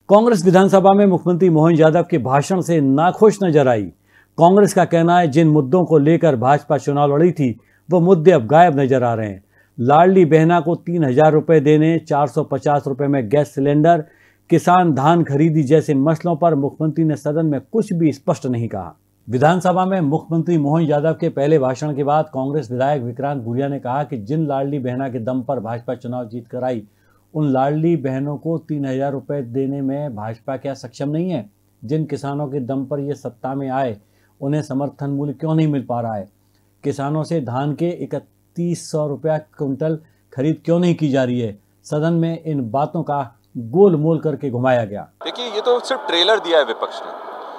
कांग्रेस विधानसभा में मुख्यमंत्री मोहन यादव के भाषण से नाखुश नजर आई। कांग्रेस का कहना है जिन मुद्दों को लेकर भाजपा चुनाव लड़ी थी वो मुद्दे अब गायब नजर आ रहे हैं। लाडली बहना को 3,000 रुपए देने, 450 रुपए में गैस सिलेंडर, किसान धान खरीदी जैसे मसलों पर मुख्यमंत्री ने सदन में कुछ भी स्पष्ट नहीं कहा। विधानसभा में मुख्यमंत्री मोहन यादव के पहले भाषण के बाद कांग्रेस विधायक विक्रांत भूरिया ने कहा कि जिन लाडली बहना के दम पर भाजपा चुनाव जीत कर आई, उन लाडली बहनों को 3,000 रुपए देने में भाजपा क्या सक्षम नहीं है? जिन किसानों के दम पर ये सत्ता में आए, उन्हें समर्थन मूल्य क्यों नहीं मिल पा रहा है? किसानों से धान के 3100 रुपया क्विंटल खरीद क्यों नहीं की जा रही है? सदन में इन बातों का गोल मोल करके घुमाया गया। देखिए, ये तो सिर्फ ट्रेलर दिया है विपक्ष ने।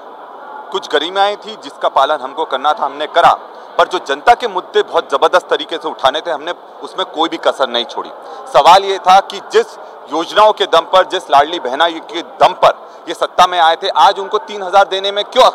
कुछ गरिमाएं थी जिसका पालन हमको करना था, हमने करा, पर जो जनता के मुद्दे बहुत जबरदस्त तरीके से उठाने थे, हमने उसमें कोई भी कसर नहीं छोड़ी। सवाल ये था कि जिस योजनाओं के दम पर, जिस लाडली बहना के दम पर ये सत्ता में आए थे, आज उनको 3,000 देने में क्यों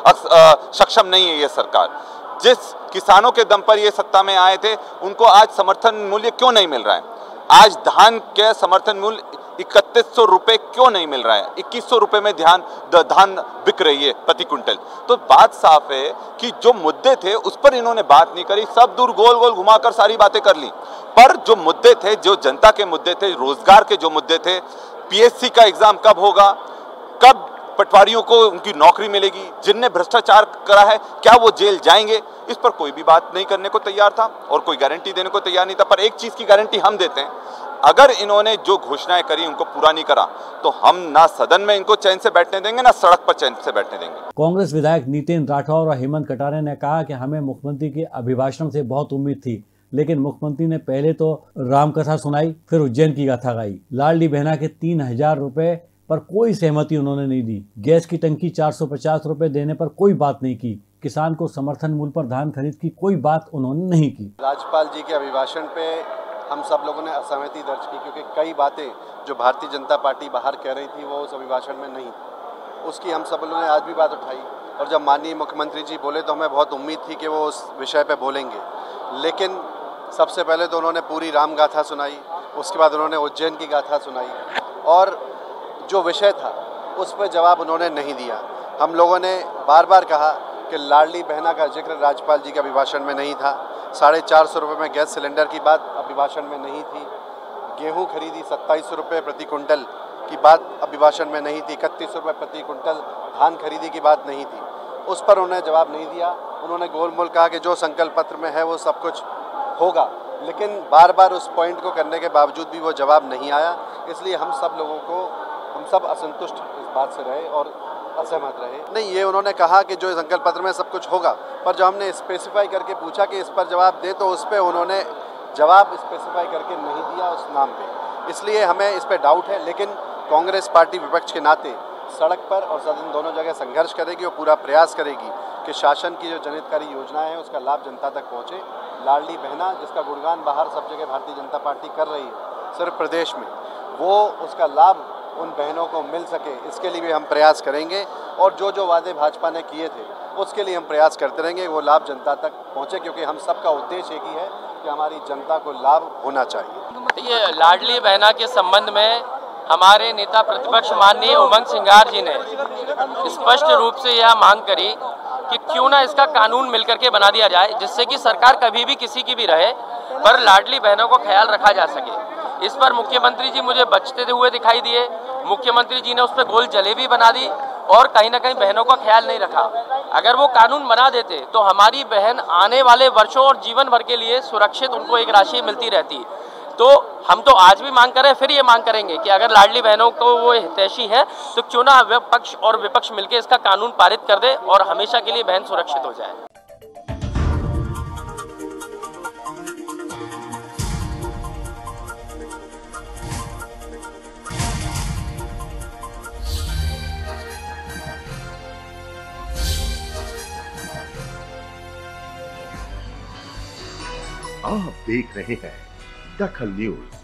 सक्षम नहीं है ये सरकार? जिस किसानों के दम पर ये सत्ता में आए थे, उनको आज समर्थन मूल्य क्यों नहीं मिल रहा है? आज धान के समर्थन मूल्य 3100 रुपए क्यों नहीं मिल रहा है? 2100 रुपए में धान बिक रही है प्रति क्विंटल। तो बात साफ है कि जो मुद्दे थे उस पर इन्होंने बात नहीं करी, सब दूर गोल गोल घुमाकर सारी बातें कर ली। पर जो मुद्दे थे, जो जनता के मुद्दे थे, रोजगार के जो मुद्दे थे, पीएससी का एग्जाम कब होगा, कब पटवारियों को उनकी नौकरी मिलेगी, जिनने भ्रष्टाचार करा है क्या वो जेल जाएंगे, इस पर कोई भी बात नहीं करने को तैयार था और कोई गारंटी देने को तैयार नहीं था। पर एक चीज की गारंटी हम देते हैं, अगर इन्होंने जो घोषणाएं करी उनको पूरा नहीं करा तो हम ना सदन में इनको चैन से बैठने देंगे, ना सड़क पर चैन से बैठने देंगे। कांग्रेस विधायक नितिन राठौर और हेमंत कटारे ने कहा कि हमें मुख्यमंत्री के अभिभाषण से बहुत उम्मीद थी, लेकिन मुख्यमंत्री ने पहले तो रामकथा सुनाई, फिर उज्जैन की गाथा गाई। लाडली बहना के 3,000 रुपए पर कोई सहमति उन्होंने नहीं दी। गैस की टंकी 450 रुपए देने पर कोई बात नहीं की। किसान को समर्थन मूल्य पर धान खरीद की कोई बात उन्होंने नहीं की। राज्यपाल जी के अभिभाषण पे हम सब लोगों ने असहमति दर्ज की, क्योंकि कई बातें जो भारतीय जनता पार्टी बाहर कह रही थी वो उस अभिभाषण में नहीं थी। उसकी हम सब लोगों ने आज भी बात उठाई और जब माननीय मुख्यमंत्री जी बोले तो हमें बहुत उम्मीद थी कि वो उस विषय पे बोलेंगे। लेकिन सबसे पहले तो उन्होंने पूरी राम गाथा सुनाई, उसके बाद उन्होंने उज्जैन की गाथा सुनाई और जो विषय था उस पर जवाब उन्होंने नहीं दिया। हम लोगों ने बार बार कहा कि लाडली बहना का जिक्र राज्यपाल जी के अभिभाषण में नहीं था, 450 रुपये में गैस सिलेंडर की बात अभिभाषण में नहीं थी, गेहूं खरीदी 2700 रुपये प्रति कुंटल की बात अभिभाषण में नहीं थी, 31 रुपये प्रति कुंटल धान खरीदी की बात नहीं थी। उस पर उन्होंने जवाब नहीं दिया। उन्होंने गोल मोल कहा कि जो संकल्प पत्र में है वो सब कुछ होगा, लेकिन बार बार उस पॉइंट को करने के बावजूद भी वो जवाब नहीं आया। इसलिए हम सब असंतुष्ट इस बात से रहे और असहमत रहे। नहीं, ये उन्होंने कहा कि जो संकल्प पत्र में सब कुछ होगा, पर जब हमने स्पेसिफाई करके पूछा कि इस पर जवाब दे तो उस पर उन्होंने जवाब स्पेसिफाई करके नहीं दिया उस नाम पे। इसलिए हमें इस पर डाउट है। लेकिन कांग्रेस पार्टी विपक्ष के नाते सड़क पर और सदन दोनों जगह संघर्ष करेगी और पूरा प्रयास करेगी कि शासन की जो जनहितकारी योजनाएं हैं उसका लाभ जनता तक पहुँचे। लाडली बहना जिसका गुणगान बाहर सब जगह भारतीय जनता पार्टी कर रही है, सिर्फ प्रदेश में, वो उसका लाभ उन बहनों को मिल सके, इसके लिए भी हम प्रयास करेंगे। और जो वादे भाजपा ने किए थे उसके लिए हम प्रयास करते रहेंगे, वो लाभ जनता तक पहुंचे, क्योंकि हम सबका उद्देश्य एक ही है कि हमारी जनता को लाभ होना चाहिए। ये लाडली बहना के संबंध में हमारे नेता प्रतिपक्ष माननीय उमंग सिंगार जी ने स्पष्ट रूप से यह मांग करी कि क्यों ना इसका कानून मिलकर के बना दिया जाए, जिससे कि सरकार कभी भी किसी की भी रहे पर लाडली बहनों को ख्याल रखा जा सके। इस पर मुख्यमंत्री जी मुझे बचते हुए दिखाई दिए। मुख्यमंत्री जी ने उस पर गोल जलेबी बना दी और कहीं ना कहीं बहनों का ख्याल नहीं रखा। अगर वो कानून बना देते तो हमारी बहन आने वाले वर्षों और जीवन भर के लिए सुरक्षित उनको एक राशि मिलती रहती। तो हम तो आज भी मांग कर रहे हैं, फिर ये मांग करेंगे कि अगर लाडली बहनों को वो हितैषी है तो क्यों ना पक्ष और विपक्ष मिलकर इसका कानून पारित कर दे और हमेशा के लिए बहन सुरक्षित हो जाए। आप देख रहे हैं दखल न्यूज।